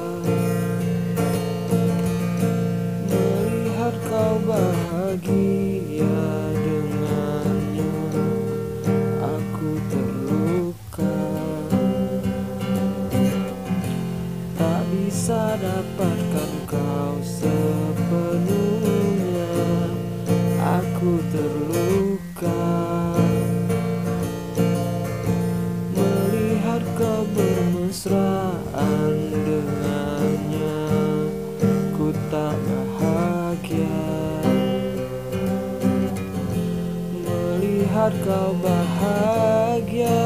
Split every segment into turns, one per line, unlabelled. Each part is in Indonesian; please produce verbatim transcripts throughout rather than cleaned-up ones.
Melihat kau bahagia dengannya, aku terluka. Tak bisa dapatkan kau sepenuhnya, aku terluka. Melihat kau bermesraan dengannya, ku tak bahagia. Melihat kau bahagia,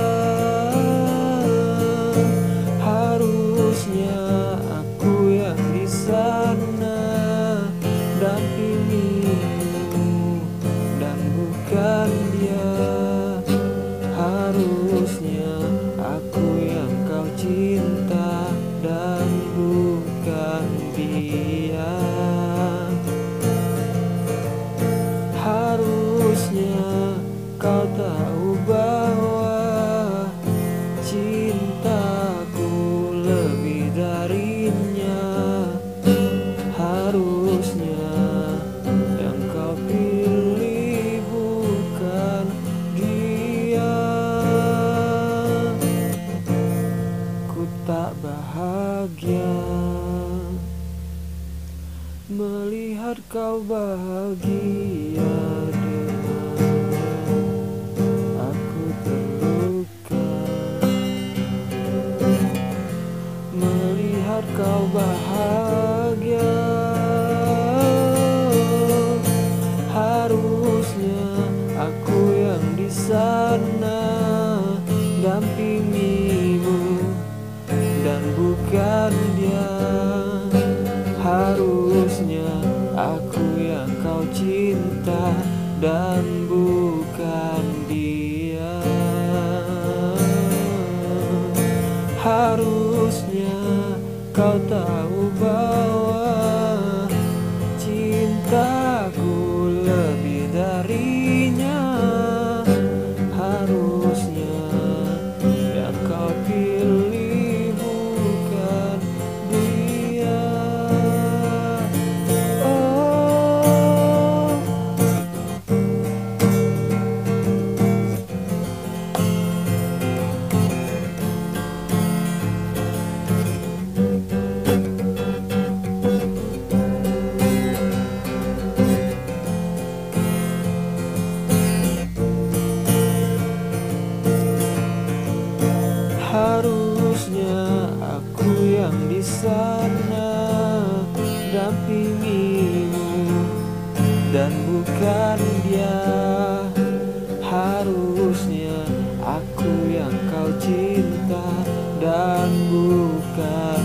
harusnya aku yang di sana dampingimu dan bukan dia. Harusnya aku yang kau cinta dan bukan dia. Harusnya kau tahu bahwa cintaku lebih darinya. Harusnya yang kau pilih bukan dia. Ku tak bahagia melihat kau bahagia dengannya, aku terluka. Melihat kau bahagia, harusnya aku yang di sana dampingimu dan bukan dia. Harusnya aku yang kau cinta dan bukan dia. Harusnya kau tahu bahwa cintaku lebih darinya. Harusnya yang kau pilih bukan dia. Oh, harusnya aku yang di sana dampingimu dan bukan dia. Harusnya aku yang kau cinta dan bukan